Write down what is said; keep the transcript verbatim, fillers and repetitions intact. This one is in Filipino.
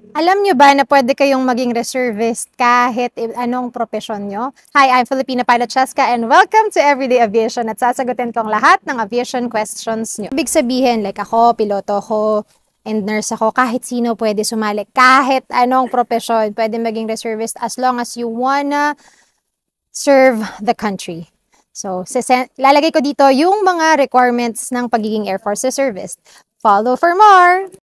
Alam nyo ba na pwede kayong maging reservist kahit anong propesyon nyo? Hi, I'm Filipina Pilot Cheska and welcome to Everyday Aviation at sasagutin kong lahat ng aviation questions nyo. Ibig sabihin, like ako, piloto ako, and nurse ako, kahit sino pwede sumali, kahit anong propesyon, pwede maging reservist as long as you wanna serve the country. So, lalagay ko dito yung mga requirements ng pagiging Air Force Reservist. Follow for more!